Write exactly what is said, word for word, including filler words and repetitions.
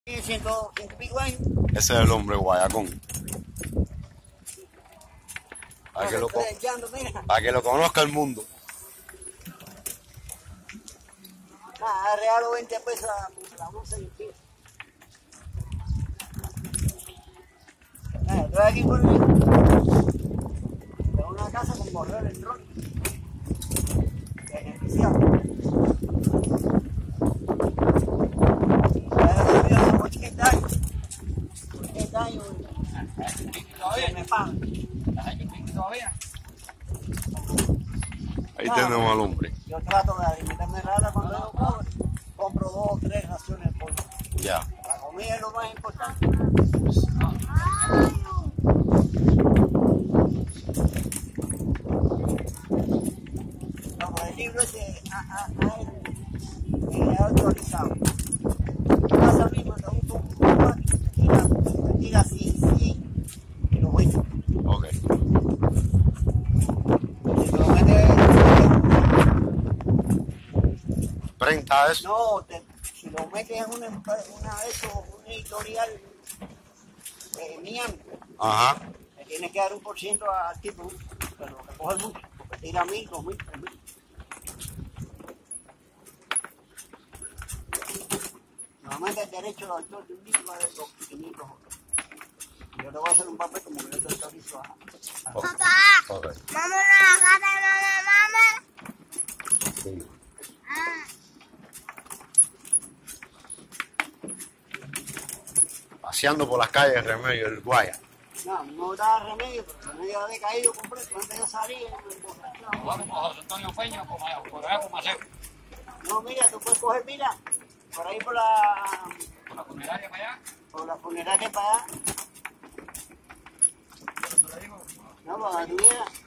Ciento, ciento y pico años. Ese es el hombre guayacón. Para que, lo, para que lo conozca el mundo. Ah, regalo veinte pesos a la once y pico. Ah, estoy aquí por mí. Tengo una casa con correo electrónico. Beneficiado. ochenta años. ochenta años. Todavía me pagan. Todavía. Ahí ah, tenemos al hombre. Yo trato de alimentarme rara cuando yo cobro. Compro dos o tres raciones por día. Ya. La comida es lo más importante. No, el libro ese es actualizado. Casa misma te busco un poco y te tira, te tira cien, cien y lo ves. Ok. Si lo metes, ¿Prenta eso? no, te, si lo metes en una, una, eso, una editorial eh, mía, ajá, le tienes que dar un por ciento al tipo, pero que coge mucho, porque tira mil, dos mil, tres mil. Normalmente el derecho de autor de un libro vale dos quinientos otros. Yo le voy a hacer un papel como que yo te autorizo a... a... Papá, okay. Vamos a la casa de mamá, mamá. Sí. Ah. Paseando por las calles de Remedio del Guaya. No, no daba remedio, pero el remedio había caído completo. Antes yo salía y me emborrachaba. Vamos con José Antonio Peña, por allá por Maceo. No, mira, tú puedes coger, mira, por ahí por la... Por la funeraria para allá. Por la funeraria para allá. No, para donde tuviera.